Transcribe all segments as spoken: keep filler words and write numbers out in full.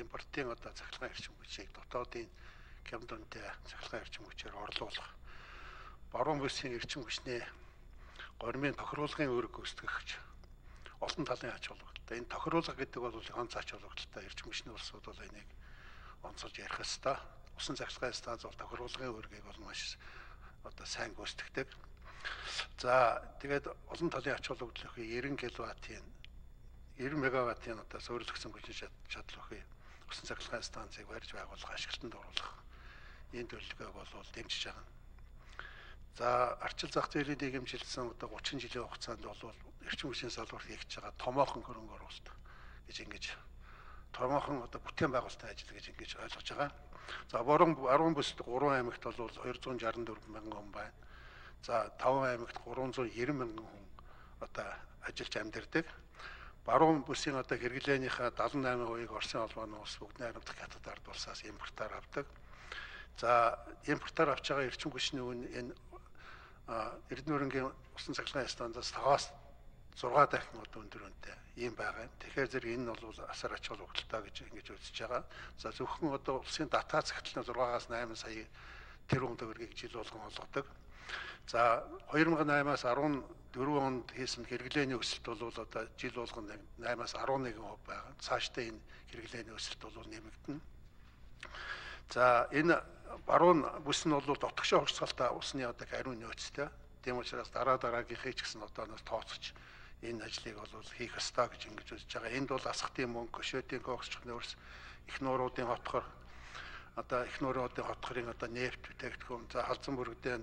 импортын одоо цахилгаан эрчим хүчийг дотоодын хямдрантай цахилгаан эрчим хүчээр орлуулах, баруун бүсийн эрчим хүчний гормын тохируулгын үүрэг гүйцэтгэгч олон талын ач холбогдолтой. Энэ тохируулга гэдэг бол ганц ач холбогдолтой эрчим хүчний улсууд бол энийг онцолж ярих ёстой. Усан цахилгаан станц бол тохируулгын үүргийг бол маш одоо сайн гүйцэтгэдэг. За тэгээд олон талын ач холбогдол өгөх ninety киловаттын ninety мегаваттын одоо суурилсан хүчин чадал өгөх усан цахилгаан станцыг барьж байгуулах, ашиглалтанд оруулах энэ төлөвлөгөөг бол дэмжиж байгаа. За арчил зах зээлийн дэмжилсэн одоо thirty жилийн хугацаанд бол эрчим хүчний салбарт хийж байгаа томоохон хөрөнгө оруулалт гэж ингэж томоохон одоо бүтээн байгуулалтын ажил гэж ингэж ойлгож байгаа. За баруун баруун бүсд three аймагт бол two hundred sixty-four мянган хүн байна. За five аймагт three hundred ninety мянган хүн одоо ажиллаж амьдардаг. Баруун бүсийн одоо хэрэглээнийхээ seventy-eight хувийг Оросын холбооны улс бүгд найрамдах хятад ард улсаас импортоор авдаг. За импортоор авч байгаа эрчим хүчний үн энэ Эрдэнэ усан цахилгаан станцаас five-аас six дахин одоо өндөр үнэтэй ийм байгаа. Тэгэхээр зэрэг энэ бол асар ач холбогдолтой гэж ингэж үзэж байгаа. За зөвхөн одоо улсын дата захидлын six-аас eight сая тэрбум төгрөгийг жил болгон олгодог. За two thousand eight-аас fourteen онд хийсэн хэрэглээний өсөлт бол одоо жил болгон eight-аас eleven percent байгаа. Цаашдаа энэ хэрэглээний өсөлт бол нэмэгдэнэ. За энэ баруун бүс нь бол дотгошоо хурцгаалтай усны одоо ариун нөөцтэй. Тийм учраас дараа дараагийнхыг ч гэсэн одооноос тооцож энэ ажлыг бол хийх ёстой гэж ингэж үзэж байгаа. Энд бол асхтын мөнгө, шөөтийн кооксч нөөц, их нууруудын хотхор, одоо их нууруудын хотхорын одоо нефть бүтээгдэхүүн, за халзан бүрэгдэн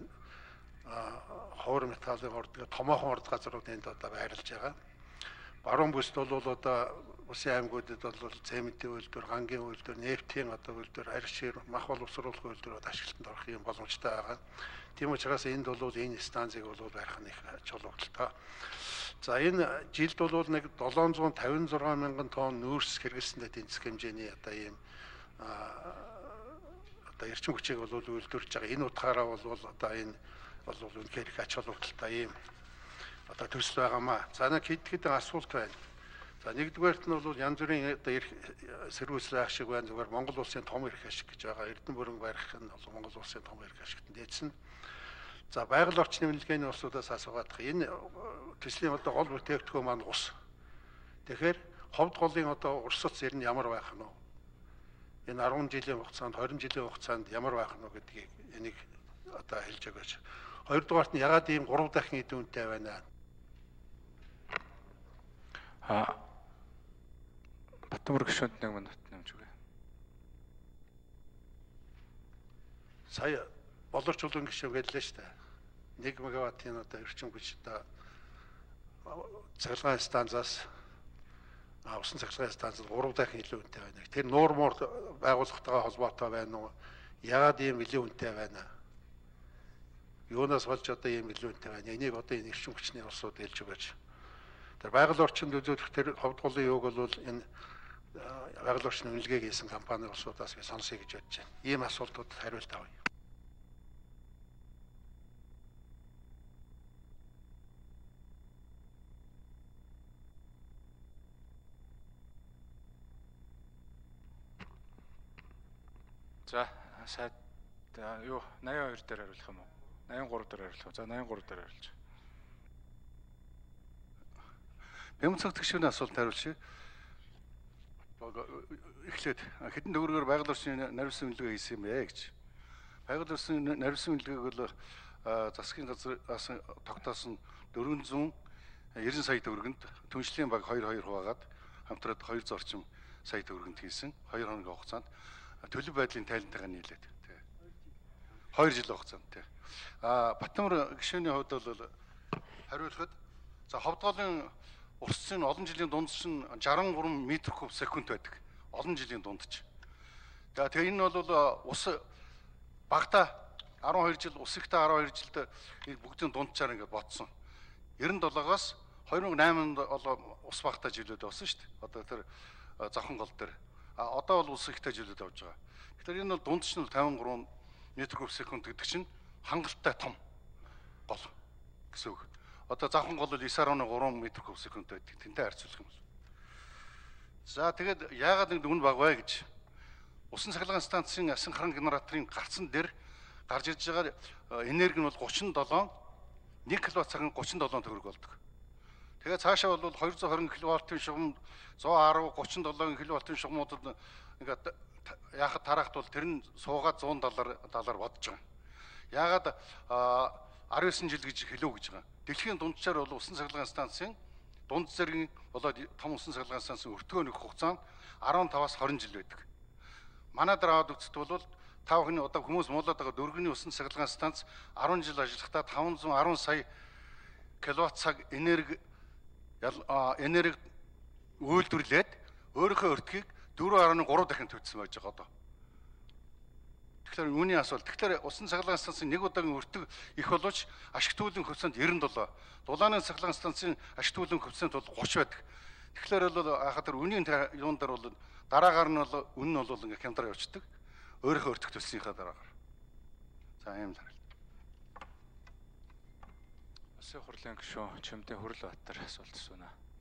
ховор металлын ордог томоохон орд газрууд энд одоо байрлаж байгаа. Баруун бүсд бол одоо Усын аймагуудад бол цементийн үйлдвэр, гангийн үйлдвэр, нефтийн одоо үйлдвэр, арьс, мах боловсруулах үйлдвэрүүд ашиглалтанд орох юм боломжтой байгаа. Тийм учраас энд бол энэ станцыг бол барих нь их ач холбогдолтой. За энэ жилд бол нэг seven hundred fifty-six мянган тонн нүүрс хэрэглэсэндээ тэнцэх хэмжээний одоо ийм одоо эрчим хүчийг бол үйлдвэрлэж байгаа. Энэ утгаараа бол одоо энэ бол үнэхээр их ач холбогдолтой ийм одоо төсөл байгаамаа. За нэг хэд хэдэн асуулт байна. За нэгдүгээрт нь бол янз бүрийн одоо эрх сэргүүцэл ашиг байна. Зүгээр Монгол улсын том эрх ашиг гэж байгаа. Эрдэнэ бүрэн барих нь бол Монгол улсын том эрх ашигт дээдсэн. За байгаль орчны эмнэлгээний улсуудаас асуугаадах энэ төслийн одоо гол бүтээгдэхүүн маань ус. Тэгэхээр ховд голын одоо урсц ер нь ямар байх нь вэ? Энэ ten жилийн хугацаанд twenty жилийн хугацаанд ямар байх нь вэ гэдгийг энийг одоо хэлж өгөөч. Хоёрдугаарт нь ягаад ийм three дахин эд үнэтэй байна? А Батбүр гишүүнд нэг минут нэмж өгье. Сая болорч улын гишүүн гэлээ шүү дээ. one мегаваттын одоо эрчим хүч одоо цахилгаан станцаас усан цахилгаан станцаас three дахин илүү үнэтэй байна. Тэр нуурмор байгууллагатайгаа холбоотой байна уу? Яагаад ийм илүү үнэтэй байна? Юунаас болж одоо ийм илүү үнэтэй байна? Энийг одоо энэ эрчим хүчний улсууд хэлж өгөөч. Тэр байгаль орчинд үзүүлэх тэр ховд голын юуг бол энэ байгаль орчны үнэлгээг хийсэн компани улсуудаас би сонсъё гэж бодож байна. Ийм асуултуудад хариулт авъя. За сайд юу eighty-two дээр хариулах юм уу? eighty-three дээр хариулах. За eighty-three дээр хариулж. Бямцаг тгшүүний асуулт хариулчих. Эхлээд хэдэн төгрөгөөр байгаль орчны наривсан үнэлгээ хийсэн юм бэ гэж. Байгаль орчны наривсан үнэлгээг бол засгийн газраас тогтоосон four hundred ninety сая төгрөгөнд түншлэлийн баг two two хуваагаад хамтраад two hundred орчим сая төгрөгөнд хийсэн. two хоногийн хугацаанд төлөв байдлын тайлантайгаа нийлээд тий. two жил хугацаанд тий. А Батнамар гишүүний хувьд бол хариулахад за ховдголын урсцын олон жилийн дунд чинь sixty-three метр куб секунд байдаг. Олон жилийн дундч. За тэгээ энэ бол ус багта twelve жил, ус ихтэй twelve жилд бүгдийн дундчаар ингээд ботсон. ninety-seven-аас two thousand eight-нд бол ус багта жилүүд болсон шүү дээ. Одоо тэр зохон гол дээр. А одоо бол ус ихтэй жилүүд авж байгаа. Тэгэхээр энэ бол дундч нь fifty-three метр куб секунд гэдэг чинь хангалттай том гол гэсэн үг. Одоо завхан гол бол nine three метр куб секунд байдаг. Тэнтэй харьцуулах юм бол. За тэгээд яагаад нэг дүн баг вэ гэж усан цахилгаан станцын асан харан генераторын гарцсан дээр гарч ирж байгаа энерги нь бол гучин долоо нэг киловатт цагийн гучин долоо төгрөг болдог. Тэгээ цаашаа бол хоёр зуун хорин киловаттын шугам зуун арав гучин долоо киловаттын шугамуудад ингээд яхад тарахт бол тэр нь суугаад зуун доллар доллар бодож байгаа. Яагаад арван девять жил гэж хэлөө гэж байгаа. Дэлхийн дунджаар бол усан цахилгаан станцын дунд зэргийн болоод том усан цахилгаан станцын өртгөө нэг хугацаа нь арван таваас хорин жил байдаг. Манай дээр аваад үзэхдээ бол та бүхний одоо хүмүүс муулаад байгаа дөрвөний усан цахилгаан станц арван жил ажиллахдаа таван зуун арван сая киловатт цаг энерги энерги үйлдвэрлээд өөрийнхөө өртгийг дөрвөн гаруй гурав дахин төлсөн байж байгаа одоо. Тэгэхээр үүний асуулт. Тэгэхээр усан цахилгаан станцын нэг удаагийн өртөг их боловч ашигтуулын коэффициент девяносто долоо. Дулааны цахилгаан станцын ашигтуулын коэффициент бол тридцать байдаг. Тэгэхээр бол хахад тэр үнийн юун дээр бол дараагаар нь бол үнэн нь бол ингээ хямдраа явцдаг. Өөрийнхөө өртөг төлсөнийхаа дараагаар. За ийм л харилт. Улсын хурлын гишүүн Чимдээ Хүрэл Баатар асуулт асууна.